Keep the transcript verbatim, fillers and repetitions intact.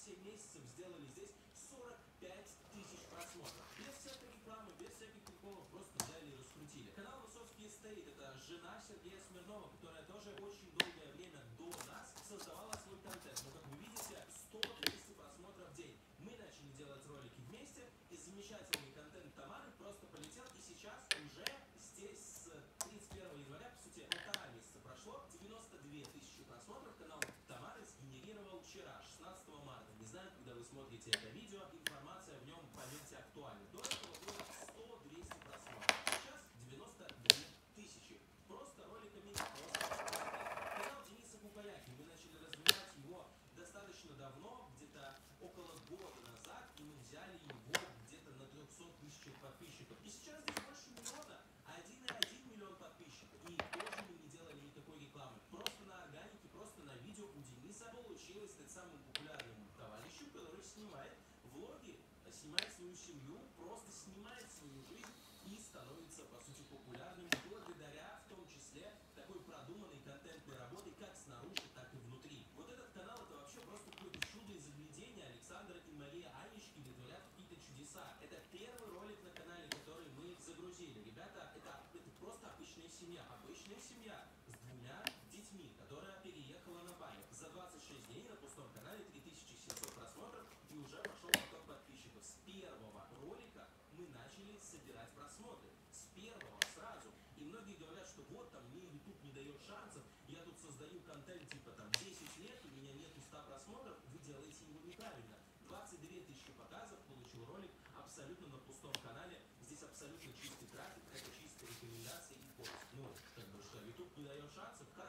семь месяцев сделали здесь сорок пять тысяч просмотров. Без всякой рекламы, без всяких приколов, просто взяли и раскрутили. Канал Высоцкий Эстейт — это жена Сергея Смирнова, которая тоже очень долгое время до нас создавала свой контент. Но, как вы видите, сто-двести просмотров в день. Мы начали делать ролики вместе, и замечательный контент Тамары просто полетел, и сейчас уже здесь с тридцать первого января, по сути, полтора месяца прошло, девяносто две тысячи просмотров канал Тамары сгенерировал вчера, шестнадцатого марта. Не знаю, когда вы смотрите это видео, информация в нем, поверьте, актуальна. До этого было сто-двести просмотров, сейчас девяносто две тысячи. Просто роликами, просто контент. Канал Дениса Кукаяки, мы начали развивать его достаточно давно, где-то около года назад, и мы взяли его где-то на трехсот тысяч подписчиков. И сейчас здесь больше миллиона, один и один миллион подписчиков. И тоже мы не делали никакой рекламы. Просто на органике, просто на видео у Дениса получилось стать самым популярным товарищем, который снимает влоги, снимает свою семью, просто снимает свою жизнь и становится, по сути, популярным благодаря, в том числе, такой продуманной контентной работе как снаружи, так и внутри. Вот этот канал — это вообще просто какое-то чудо и заглядение. Александр и Мария Анечки творят какие-то чудеса. Это первый ролик на канале, который мы загрузили. Ребята, это, это просто обычная семья. Обычная семья с двумя детьми, которая переехала на Бали. За двадцать шесть дней на пустом канале три тысячи семьсот просмотров, и уже пошел поток подписчиков. С первого ролика мы начали собирать просмотры. С первого сразу. И многие говорят, что вот там мне YouTube не дает шансов, я тут создаю контент типа там десять лет, у меня нету ста просмотров, вы делаете его неправильно. двадцать две тысячи показов получил ролик абсолютно на пустом канале. Здесь абсолютно чистый трафик, это чистые рекомендации и поиск. Ну, как бы что, YouTube не дает шансов?